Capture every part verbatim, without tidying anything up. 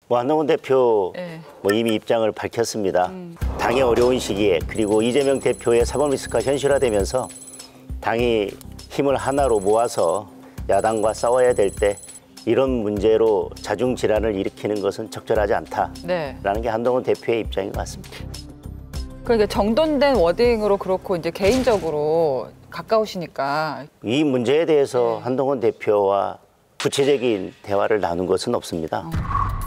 뭐 한동훈 대표 네. 뭐 이미 입장을 밝혔습니다. 음. 당의 어려운 시기에 그리고 이재명 대표의 사법 리스크가 현실화되면서 당이 힘을 하나로 모아서 야당과 싸워야 될 때 이런 문제로 자중질환을 일으키는 것은 적절하지 않다라는 네. 게 한동훈 대표의 입장인 것 같습니다. 그러니까 정돈된 워딩으로 그렇고 이제 개인적으로 가까우시니까 이 문제에 대해서 네. 한동훈 대표와 구체적인 대화를 나눈 것은 없습니다. 어.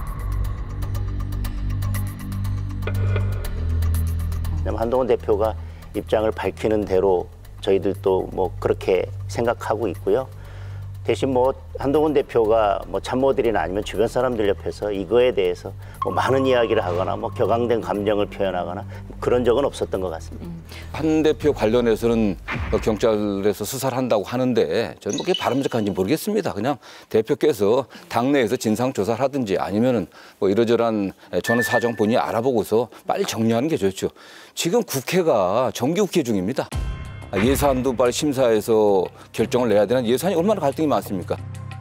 한동훈 대표가 입장을 밝히는 대로 저희들도 뭐 그렇게 생각하고 있고요. 대신 뭐 한동훈 대표가 뭐 참모들이나 아니면 주변 사람들 옆에서 이거에 대해서 뭐 많은 이야기를 하거나 뭐 격앙된 감정을 표현하거나 그런 적은 없었던 것 같습니다. 음. 한 대표 관련해서는 경찰에서 수사를 한다고 하는데 저는 뭐 그게 바람직한지 모르겠습니다. 그냥 대표께서 당내에서 진상조사를 하든지 아니면은 뭐 이러저러한 저는 사정 본인이 알아보고서 빨리 정리하는 게 좋죠. 지금 국회가 정기국회 중입니다. 예산도 빨리 심사해서 결정을 내야 되는 예산이 얼마나 갈등이 많습니까?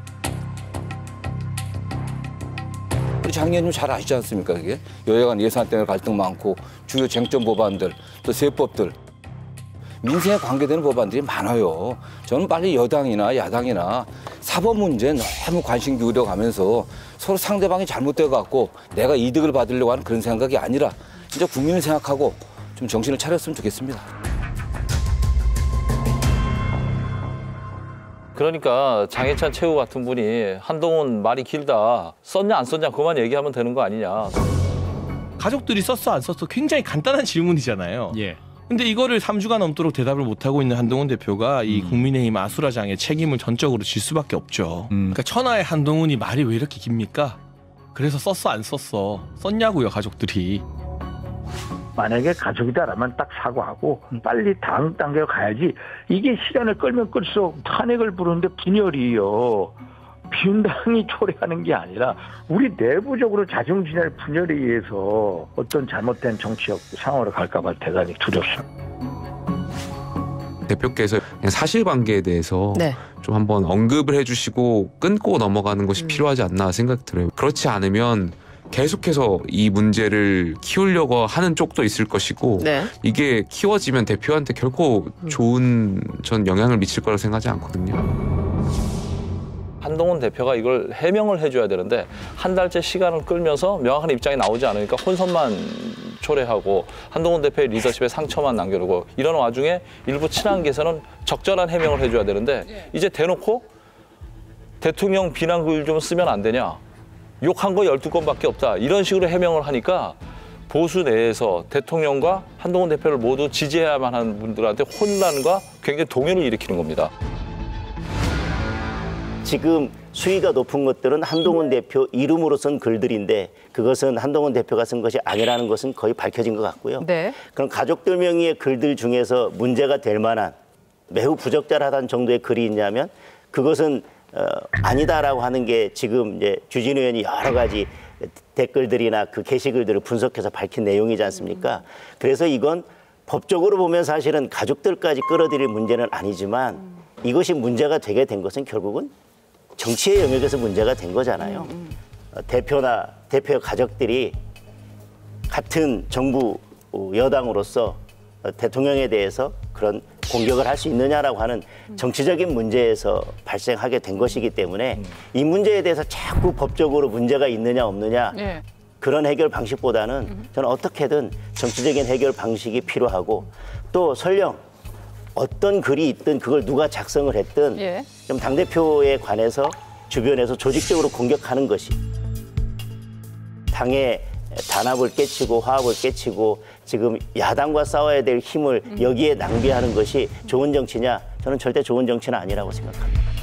우리 장관님 잘 아시지 않습니까? 그게 여야간 예산 때문에 갈등 많고 주요 쟁점 법안들 또 세법들 민생에 관계되는 법안들이 많아요. 저는 빨리 여당이나 야당이나 사법 문제에 너무 관심 기울여가면서 서로 상대방이 잘못돼 갖고 내가 이득을 받으려고 하는 그런 생각이 아니라 진짜 국민을 생각하고 좀 정신을 차렸으면 좋겠습니다. 그러니까 장해찬 최후 같은 분이 한동훈 말이 길다. 썼냐 안 썼냐 그만 얘기하면 되는 거 아니냐. 가족들이 썼어 안 썼어 굉장히 간단한 질문이잖아요. 예. 근데 이거를 삼 주가 넘도록 대답을 못하고 있는 한동훈 대표가 이 음. 국민의힘 아수라장의 책임을 전적으로 질 수밖에 없죠. 음. 그러니까 천하의 한동훈이 말이 왜 이렇게 깁니까? 그래서 썼어 안 썼어 썼냐고요 가족들이. 만약에 가족이다라면 딱 사과하고 빨리 다음 단계로 가야지. 이게 시간을 끌면 끌수록 탄핵을 부르는데 분열이요. 비운당이 초래하는 게 아니라 우리 내부적으로 자중진할 분열에 의해서 어떤 잘못된 정치적 상황으로 갈까 봐 대단히 두렵습니다. 대표께서 그냥 사실관계에 대해서 네. 좀 한번 언급을 해주시고 끊고 넘어가는 것이 음. 필요하지 않나 생각이 들어요. 그렇지 않으면 계속해서 이 문제를 키우려고 하는 쪽도 있을 것이고 네. 이게 키워지면 대표한테 결코 좋은 전 영향을 미칠 거라고 생각하지 않거든요. 한동훈 대표가 이걸 해명을 해줘야 되는데 한 달째 시간을 끌면서 명확한 입장이 나오지 않으니까 혼선만 초래하고 한동훈 대표의 리더십에 상처만 남겨두고 이런 와중에 일부 친한계에서는 적절한 해명을 해줘야 되는데 이제 대놓고 대통령 비난 글 좀 쓰면 안 되냐. 욕한 거 열두 건밖에 없다. 이런 식으로 해명을 하니까 보수 내에서 대통령과 한동훈 대표를 모두 지지해야만 하는 분들한테 혼란과 굉장히 동요를 일으키는 겁니다. 지금 수위가 높은 것들은 한동훈 대표 이름으로 쓴 글들인데 그것은 한동훈 대표가 쓴 것이 아니라는 것은 거의 밝혀진 것 같고요. 네. 그럼 가족들 명의의 글들 중에서 문제가 될 만한 매우 부적절하다는 정도의 글이 있냐면 그것은 어, 아니다라고 하는 게 지금 이제 주진우 의원이 여러 가지 댓글들이나 그 게시글들을 분석해서 밝힌 내용이지 않습니까? 그래서 이건 법적으로 보면 사실은 가족들까지 끌어들일 문제는 아니지만 이것이 문제가 되게 된 것은 결국은 정치의 영역에서 문제가 된 거잖아요. 어, 대표나 대표의 가족들이 같은 정부 여당으로서 대통령에 대해서 그런 공격을 할 수 있느냐라고 하는 정치적인 문제에서 발생하게 된 것이기 때문에 이 문제에 대해서 자꾸 법적으로 문제가 있느냐 없느냐 네. 그런 해결 방식보다는 저는 어떻게든 정치적인 해결 방식이 필요하고 또 설령 어떤 글이 있든 그걸 누가 작성을 했든 예. 좀 당대표에 관해서 주변에서 조직적으로 공격하는 것이 당의 단합을 깨치고 화합을 깨치고 지금 야당과 싸워야 될 힘을 여기에 낭비하는 것이 좋은 정치냐? 저는 절대 좋은 정치는 아니라고 생각합니다.